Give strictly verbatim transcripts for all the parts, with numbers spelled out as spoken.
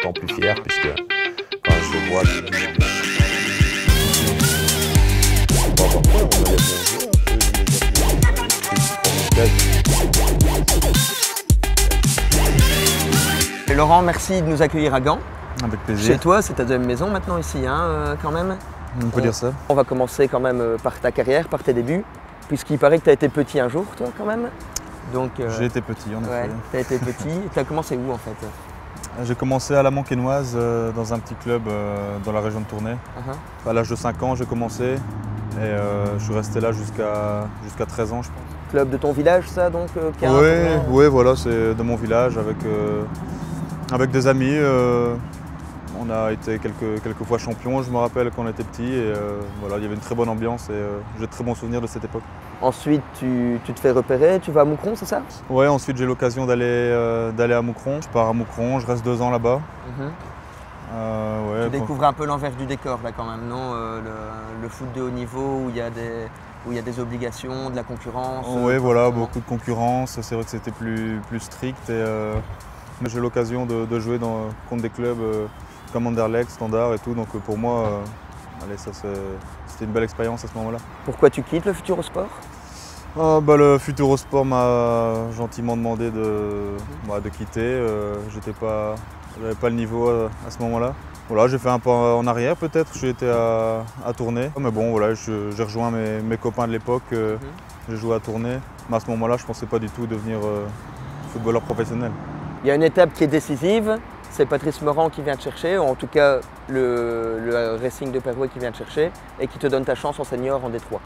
d'autant plus fier puisque quand je vois que... On va avoir peur, on va y Et Laurent, merci de nous accueillir à Gand. Avec plaisir. Chez toi, c'est ta deuxième maison maintenant ici, hein, euh, quand même. On peut on, dire ça. On va commencer quand même par ta carrière, par tes débuts, puisqu'il paraît que tu as été petit un jour, toi, quand même. Donc, euh, j'ai été petit, en ouais, effet. Tu as été petit. Tu as commencé où, en fait? J'ai commencé à la Manquenoise, euh, dans un petit club euh, dans la région de Tournai. Uh-huh. À l'âge de cinq ans, j'ai commencé et euh, je suis resté là jusqu'à jusqu'à treize ans, je pense. Club de ton village, ça, donc euh, Oui, ouais, voilà, c'est de mon village avec, euh, avec des amis. Euh, on a été quelques, quelques fois champions, je me rappelle quand on était petit. Et euh, voilà, il y avait une très bonne ambiance et euh, j'ai de très bons souvenirs de cette époque. Ensuite, tu, tu te fais repérer, tu vas à Moucron, c'est ça? Ouais, ensuite j'ai l'occasion d'aller euh, d'aller à Moucron. Je pars à Moucron, je reste deux ans là-bas. Mm-hmm. euh, ouais, tu découvres un peu l'envers du décor là quand même, non? euh, le, le foot de haut niveau où il y a des... où il y a des obligations, de la concurrence. Oui, euh, voilà, beaucoup de concurrence. C'est vrai que c'était plus, plus strict. Et, euh, j'ai eu l'occasion de, de jouer dans, contre des clubs euh, comme Anderlecht, Standard et tout. Donc pour moi, euh, allez, ça, c'était une belle expérience à ce moment-là. Pourquoi tu quittes le Futurosport? ah, bah, Le Futurosport m'a gentiment demandé de, bah, de quitter. Euh, J'étais pas, j'avais pas le niveau à, à ce moment-là. Voilà, j'ai fait un pas en arrière peut-être, j'ai été à, à Tournai. Mais bon, voilà, j'ai rejoint mes, mes copains de l'époque, euh, mmh. j'ai joué à Tournai. Mais à ce moment-là, je ne pensais pas du tout devenir euh, footballeur professionnel. Il y a une étape qui est décisive, c'est Patrice Morand qui vient te chercher, ou en tout cas le, le Racing de Perouet qui vient te chercher et qui te donne ta chance en senior en D trois.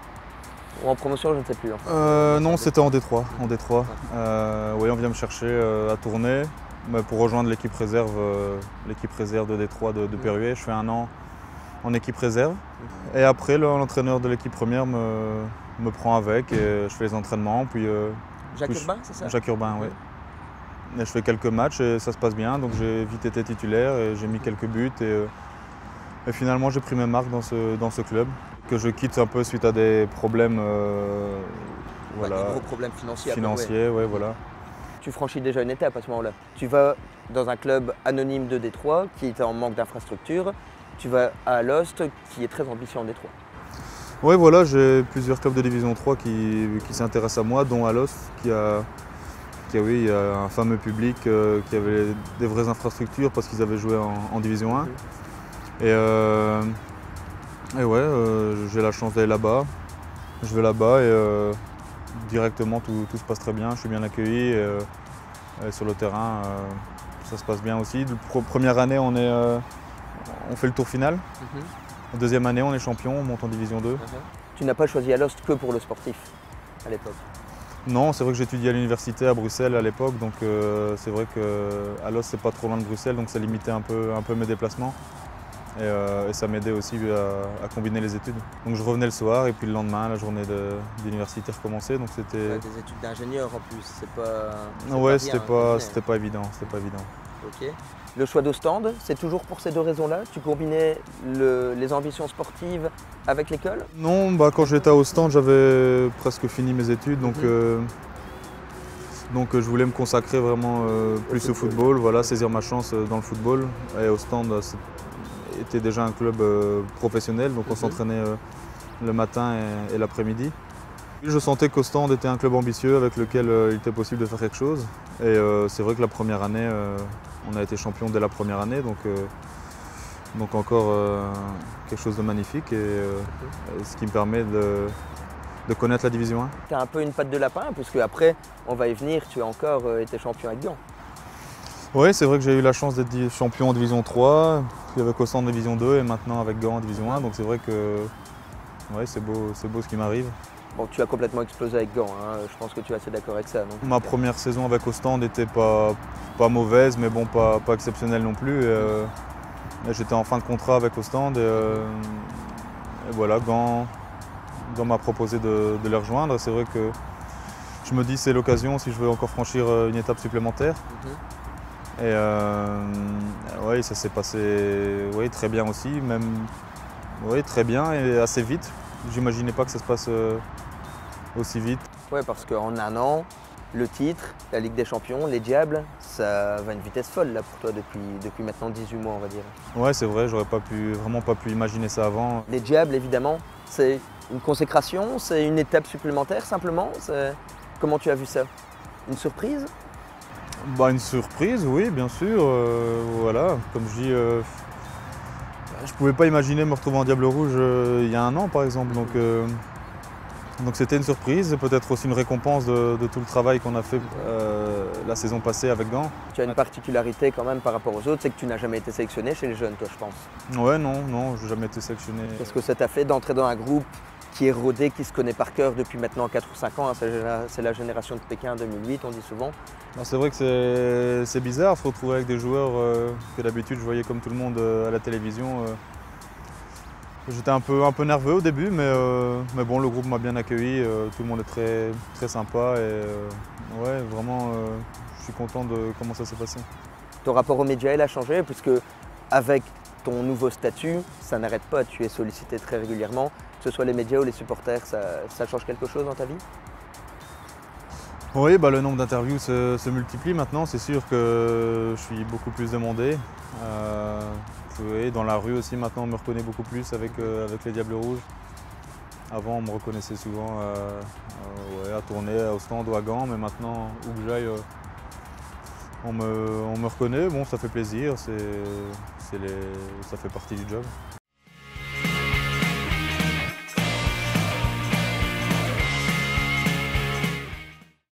Ou en promotion, je ne sais plus. En fait. euh, non, c'était en D trois. En D trois. Euh, oui, on vient me chercher euh, à Tournai. Mais pour rejoindre l'équipe réserve, euh, l'équipe réserve de D trois de, de Perouet, je fais un an en équipe réserve. Et après, l'entraîneur de l'équipe première me, me prend avec et je fais les entraînements. Puis, euh, Jacques puis Urbain, c'est ça? Jacques Urbain, oui. Et je fais quelques matchs et ça se passe bien. Donc j'ai vite été titulaire et j'ai mis quelques buts. Et, euh, et finalement, j'ai pris mes marques dans ce, dans ce club. Que je quitte un peu suite à des problèmes, euh, voilà, ouais, des gros problèmes financiers. Financiers, ouais. ouais, voilà. Tu franchis déjà une étape à ce moment-là. Tu vas dans un club anonyme de D trois qui est en manque d'infrastructures. Tu vas à Alost qui est très ambitieux en D trois. Oui, voilà, j'ai plusieurs clubs de division trois qui, qui s'intéressent à moi, dont Alost qui a, qui a, oui, a un fameux public euh, qui avait des vraies infrastructures parce qu'ils avaient joué en, en division un. Mmh. Et, euh, et ouais, euh, j'ai la chance d'aller là-bas. Je vais là-bas et euh, directement tout, tout se passe très bien, je suis bien accueilli et, euh, et sur le terrain euh, ça se passe bien aussi. La première année on, est, euh, on fait le tour final, mm-hmm. La deuxième année on est champion, on monte en division deux. Mm-hmm. Tu n'as pas choisi Alost que pour le sportif à l'époque? Non, c'est vrai que j'étudiais à l'université à Bruxelles à l'époque, donc euh, c'est vrai que Alost c'est pas trop loin de Bruxelles, donc ça limitait un peu, un peu mes déplacements. Et, euh, et ça m'aidait aussi à, à combiner les études. Donc je revenais le soir et puis le lendemain, la journée d'université recommençait. Donc c'était ouais, des études d'ingénieur en plus, c'est pas. Ouais, c'était pas, c'était pas évident, c'était pas évident. Ok. Le choix d'Ostende, c'est toujours pour ces deux raisons-là? Tu combinais le, les ambitions sportives avec l'école? Non, bah quand j'étais à Ostende, j'avais presque fini mes études, donc. Mm-hmm. euh, Donc je voulais me consacrer vraiment euh, plus au football. au football, voilà, saisir ma chance dans le football. Et Ostende était déjà un club euh, professionnel, donc on mm-hmm. s'entraînait euh, le matin et, et l'après-midi. Je sentais qu'Ostende était un club ambitieux avec lequel euh, il était possible de faire quelque chose. Et euh, c'est vrai que la première année, euh, on a été champion dès la première année, donc, euh, donc encore euh, quelque chose de magnifique, et, euh, et ce qui me permet de, de connaître la division un. Tu as un peu une patte de lapin, puisque après, on va y venir, tu as encore euh, été champion avec Gand. Oui, c'est vrai que j'ai eu la chance d'être champion en division trois, puis avec Ostende en division deux et maintenant avec Gand en division un. Donc c'est vrai que ouais, c'est beau, c'est beau ce qui m'arrive. Bon, tu as complètement explosé avec Gand, hein. Je pense que tu es assez d'accord avec ça. Non? Ma première saison avec Ostende n'était pas, pas mauvaise, mais bon, pas, pas exceptionnelle non plus. Euh, J'étais en fin de contrat avec Ostende et, euh, et voilà, Gand, Gand m'a proposé de, de les rejoindre. C'est vrai que je me dis c'est l'occasion si je veux encore franchir une étape supplémentaire. Mm-hmm. Et euh, ouais, ça s'est passé ouais, très bien aussi, même ouais, très bien et assez vite. J'imaginais pas que ça se passe euh, aussi vite. Oui, parce qu'en un an, le titre, la Ligue des Champions, les Diables, ça va à une vitesse folle là pour toi depuis, depuis maintenant dix-huit mois on va dire. Ouais, c'est vrai, j'aurais pas pu, vraiment pas pu imaginer ça avant. Les Diables évidemment, c'est une consécration, c'est une étape supplémentaire simplement. Comment tu as vu ça? Une surprise? Bah, une surprise, oui, bien sûr. Euh, voilà, comme je dis, euh, je pouvais pas imaginer me retrouver en Diable Rouge euh, il y a un an par exemple. Donc, euh, donc c'était une surprise, peut-être aussi une récompense de, de tout le travail qu'on a fait euh, la saison passée avec Gand. Tu as une particularité quand même par rapport aux autres, c'est que tu n'as jamais été sélectionné chez les jeunes, toi je pense. Ouais, non, non, j'ai jamais été sélectionné. Qu'est-ce que ça t'a fait d'entrer dans un groupe qui est rodé, qui se connaît par cœur depuis maintenant quatre ou cinq ans, hein, c'est la génération de Pékin deux mille huit, on dit souvent. C'est vrai que c'est bizarre de se retrouver avec des joueurs euh, que d'habitude je voyais comme tout le monde euh, à la télévision. Euh. J'étais un peu, un peu nerveux au début, mais, euh, mais bon, le groupe m'a bien accueilli, euh, tout le monde est très, très sympa et euh, ouais, vraiment, euh, je suis content de comment ça s'est passé. Ton rapport aux médias, il a changé puisque avec ton nouveau statut, ça n'arrête pas, tu es sollicité très régulièrement, que ce soit les médias ou les supporters, ça, ça change quelque chose dans ta vie? Oui, bah, le nombre d'interviews se, se multiplie maintenant, c'est sûr que je suis beaucoup plus demandé. Euh, oui, dans la rue aussi maintenant on me reconnaît beaucoup plus avec, euh, avec les Diables Rouges. Avant on me reconnaissait souvent euh, euh, ouais, à tourner au stand ou à Gand, mais maintenant où que j'aille, euh, on, me, on me reconnaît, bon ça fait plaisir, c'est, c'est les, ça fait partie du job.